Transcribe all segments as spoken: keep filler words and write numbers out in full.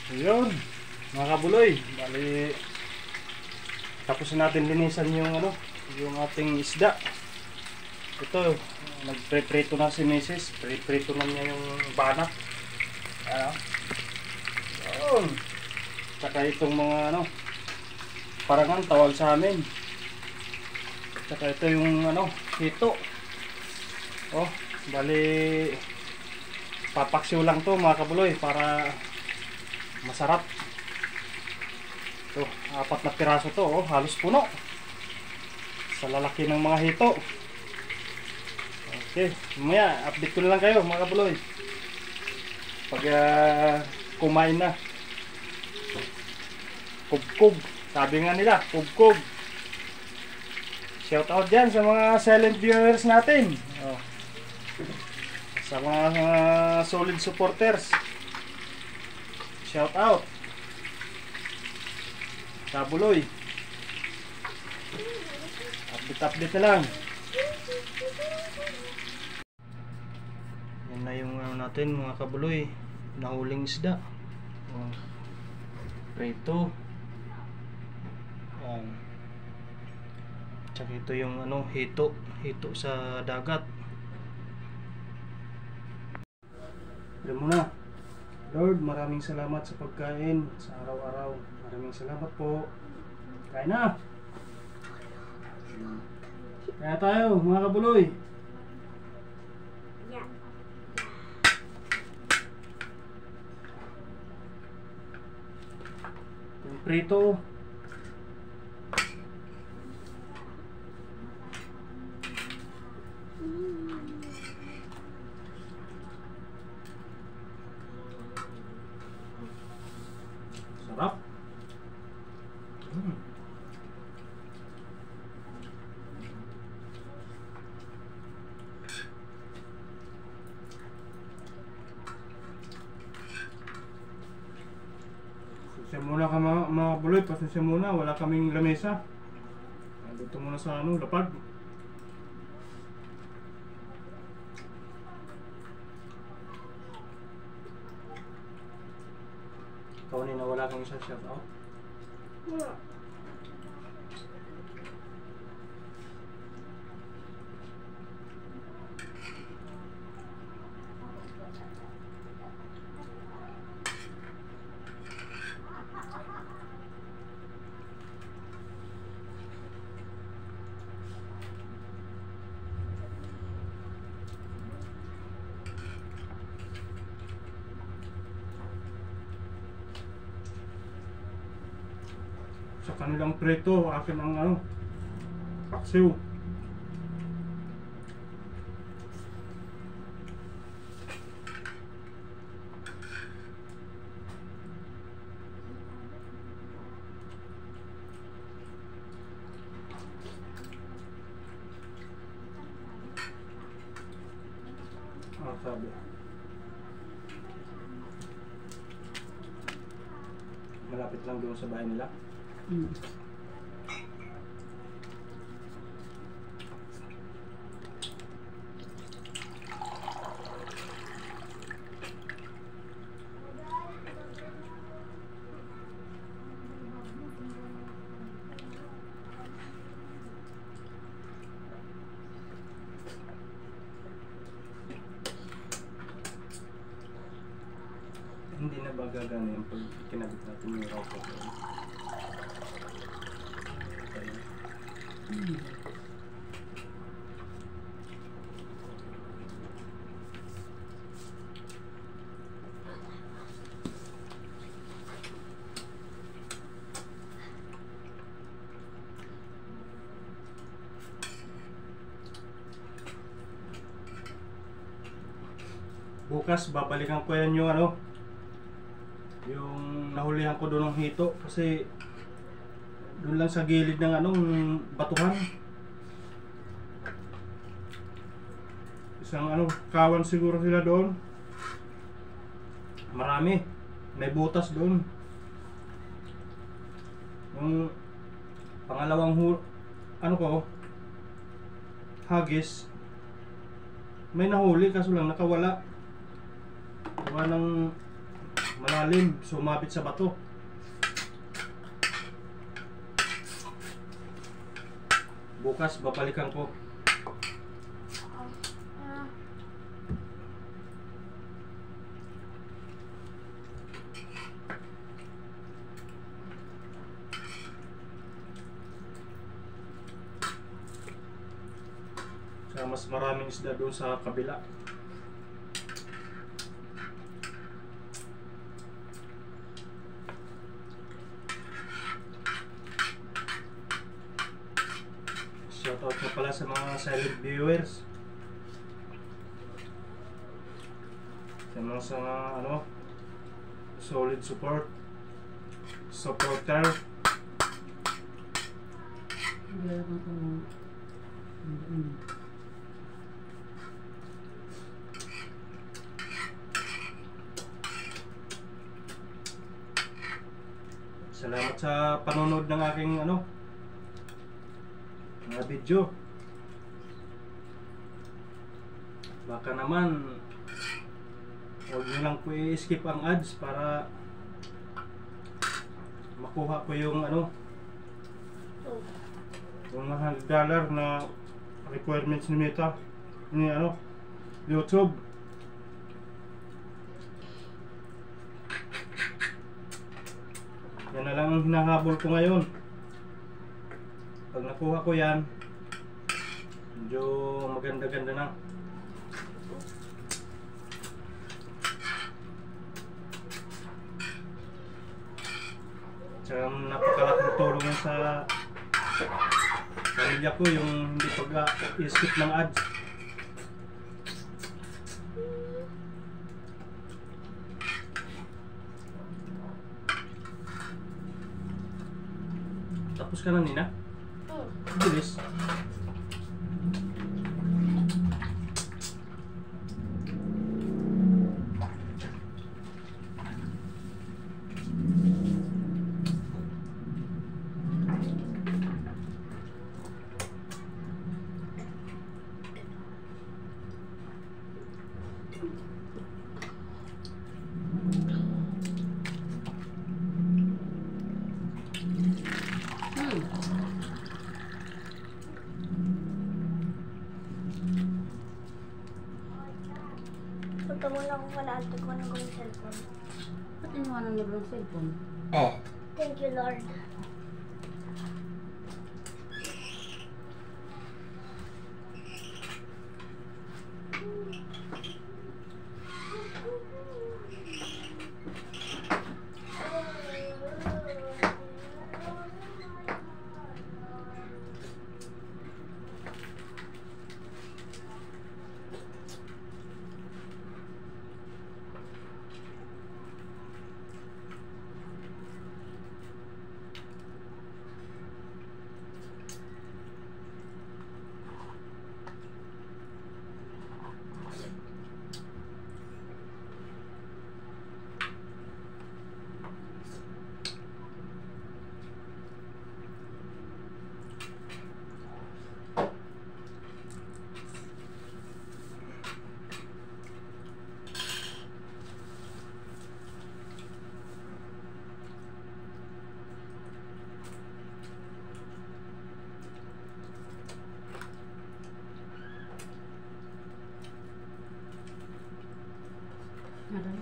Ayun, mga kabuloy, bali tapos na natin linisan yung ano, yung ating isda. Ito, nagpreprito na si Missus Preprito na niya yung banak. Ano? Ayun. Saka itong mga ano, parangan tawag sa amin. Saka ito yung ano, hito. Oh, bali papaksiw lang to mga kabuloy para masarap. So, apat na piraso to, oh, halos puno. Sa lalaki ng mga hito. Okay, mamaya update ko na lang kayo mga kabuloy. Pag uh, kumain na. Kub-kub. Sabi nga nila, kub-kub. Shout out dyan sa mga silent viewers natin. Oh. Sa mga uh, solid supporters. Shout out. Kabuloy. Update-update na lang. Yan na yung ano natin mga kabuloy. Nahuling isda. Oh. Prito. Yan. Tsaka ito yung ano, hito. Hito sa dagat. Alam mo na. Lord, maraming salamat sa pagkain sa araw-araw. Maraming salamat po. Kain na. Kaya tayo mga kabuloy. Yeah. Yung prito. Sarap. Hmm. Pasensya muna ka mga, mga buloy, pasensya muna, wala kaming lamesa. Dito muna sa ano, lapag. Ikaw nina, wala kang isa shout out? Wala. Sa kanilang preto, akin ang ano, paksiw. Ah, sabi. Malapit lang doon sa bahay nila. Hmm. Hindi na ba gagana yung pag kinabit natin yung router doon? Hmm. Bukas babalikan ko yan yung ano, yung nahulihan ko doon ng hito kasi doon lang sa gilid ng anong batuhan. Isang ano, kawan siguro sila doon. Marami. May butas doon. Yung pangalawang hu ano ko, hagis, may nahuli kaso lang nakawala. Gawa ng malalim, sumabit sa bato. Bukas babalikan ko. Kaya mas maraming isda doon sa kabila. Shoutout na pala sa mga silent viewers. Sa mga sa ano, solid support supporter. Salamat sa panonood ng aking ano, mga video. Baka naman huwag nyo lang po i-skip ang ads para makuha ko yung ano, yung one hundred dollar na requirements ni Meta, ni ano, YouTube. Yan na lang ang hinahabol ko ngayon. Pag nakuha ko yan, medyo maganda-ganda na. Tsaka napakalaking tulong yan sa pamilya ko, yung hindi pag-skip ng ads. Tapos ka na, Nina? Oo. Bilis. Punta mo lang kung kalaantag ko ng kong cellphone. Ba't iniwanan mo doon ang cellphone? Oh. Thank you, Lord. Aray.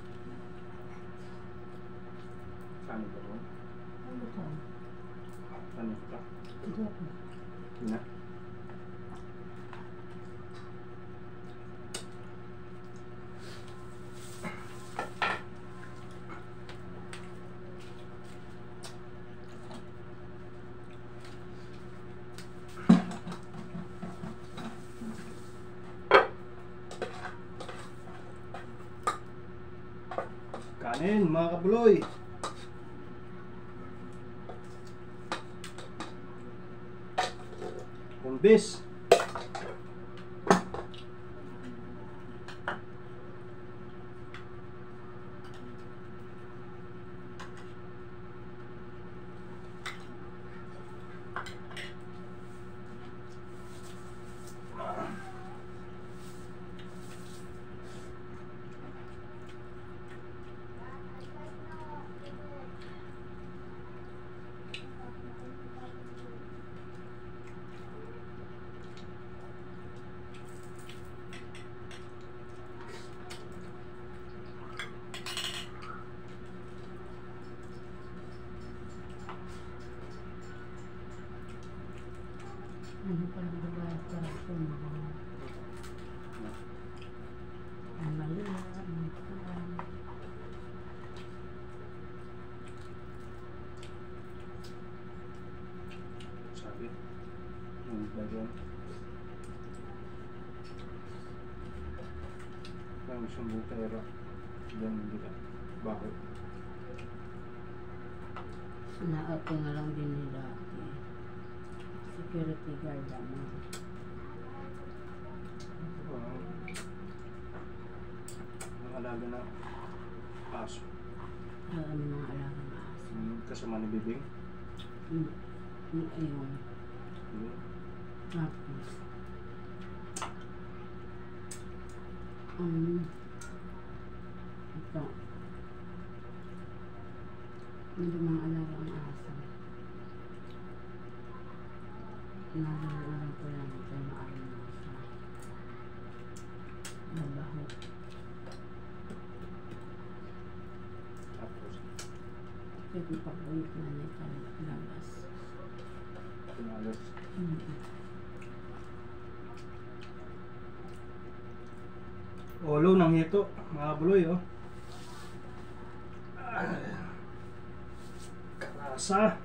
Saan ba ito? Ano ba ito? Ano ito? Ito ako. Na? Kanin, mga kabuloy. Kumbis. Yan. Ang sumbu pera. Yan hindi ka. Bakit? Sinaot ko nga lang din nila. Security guard naman. Wow. Ang alaga na aso. Alam mo mga alaga na aso. Hmm, kasama ni Bibing. Hmm. Hmm, ayun. Hmm. Tapos. Um, ito. Medyo mga alaga ang aso. Nalala ko lang ito yung maaari mo sa mabaho. Tapos, Kasi papulit na niya labas. pinalas. Mm-hmm. Olo ng hito, mga buloy, oh. Karasa.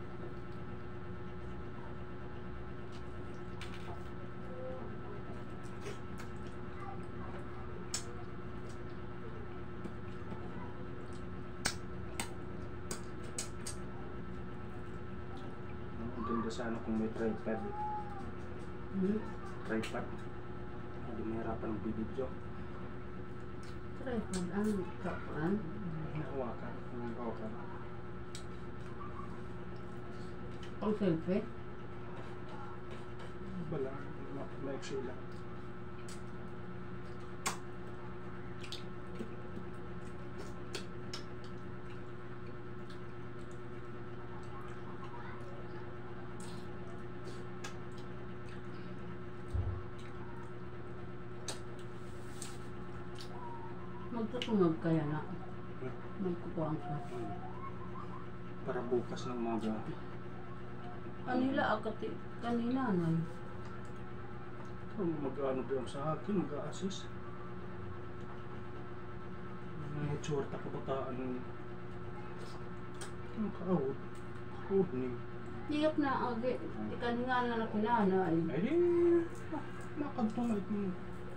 Ang ganda sana kung may tripod. Hmm? Tripod. Hindi mahirapan ng video. Tripod ang kapan. Hawakan. Hawakan. Pang selfie. Bala. Ma-exo lang. Magtutunog kaya na. Magkukuhaan ka. Para bukas ng umaga. Kanila akati. Kanina na. Mag-ano ba yung sa akin? Mag-a-assist. May tsorta kabataan. Ang kaawod. Kaawod ni. Hiyap na agi. Kanina na na kinanay. Ay di. Makagtungay mo.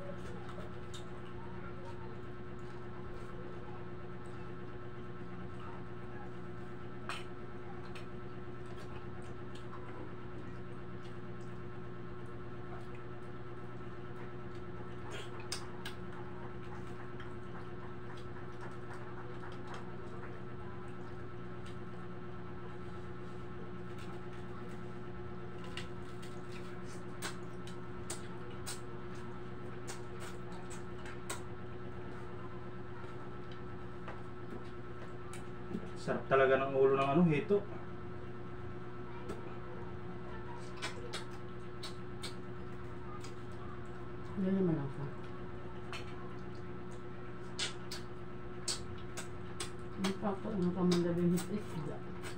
Sarap talaga ng ulo ng ano, hito. Hindi naman ako. Ang papa, ang kamandabing isda.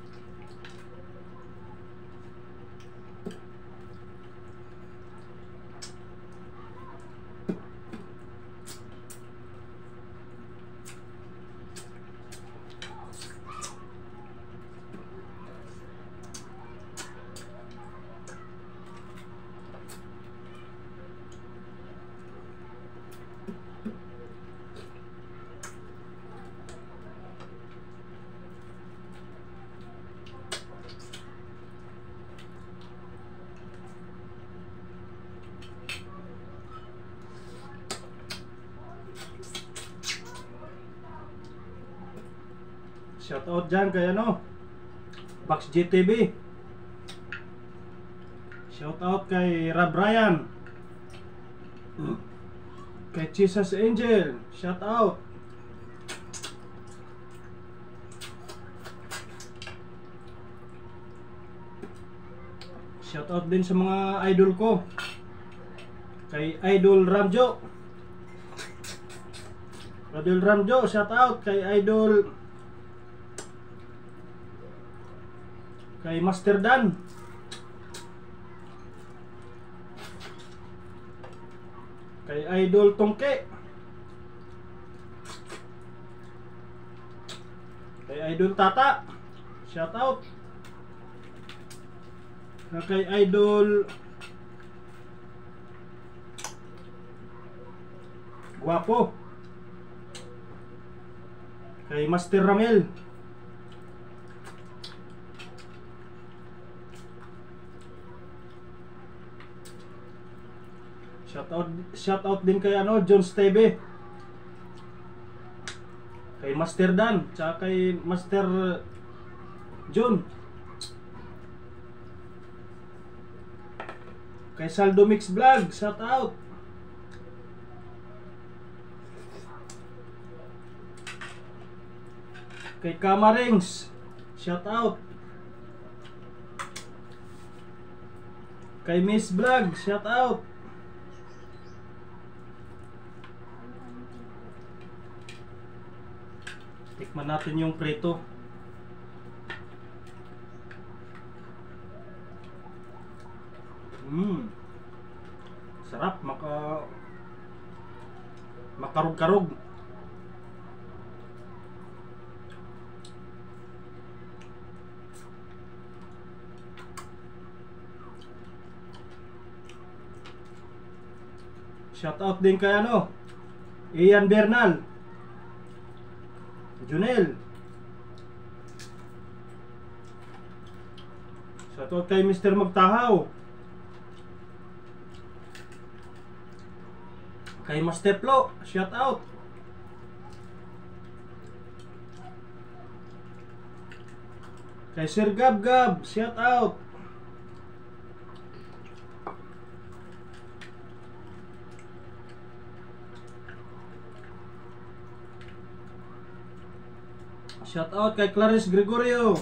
Shout out dyan kay ano, Box G T V. Shout out kay Rob Ryan. Kay Jesus Angel. Shout out. Shout out din sa mga idol ko. Kay Idol Ramjo. Idol Ramjo, shout out kay Idol kay Master Dan. Kay Idol Tongke. Kay Idol Tata. Shout out. Kay Idol Guwapo. Kay Master Ramel. Shoutout, shoutout din kay ano, John Stebe. Kay Master Dan, tsaka kay Master John. Kay Saldo Mix Vlog, shoutout. Kay Kamarings, shoutout. Kay Miss Vlog, shoutout. Tikman natin yung preto. Mmm. Sarap, maka makarog-karog. Shoutout din kay ano, Ian Bernal, Junel. Shoutout kay Mister Magtahaw. Kay Master Flo, shoutout. Kay Sir Gab Gab, shoutout. Shoutout kay Clarice Gregorio.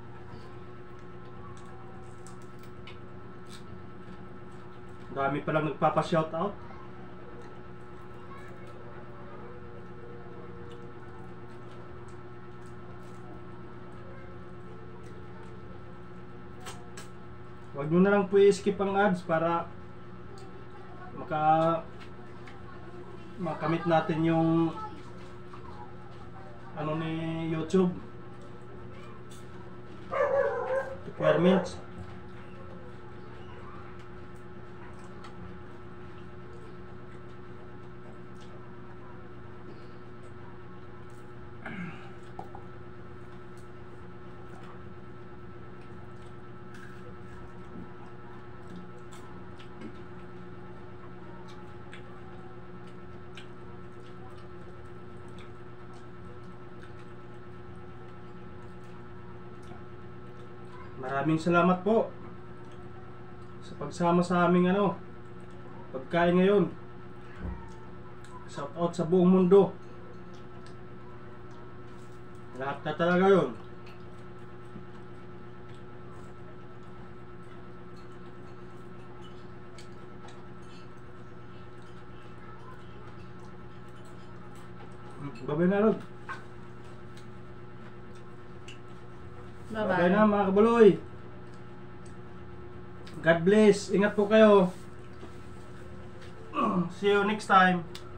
Dami palang nagpapa-shoutout. Huwag nyo na lang po i-skip ang ads para maka makamit natin yung ano ni YouTube requirements. Maraming salamat po sa pagsama sa aming ano pagkain ngayon. Shout out sa buong mundo. Lahat na talaga yun. Babay na Rod. Bye-bye. Babay na mga kabuloy. God bless. Ingat po kayo. See you next time.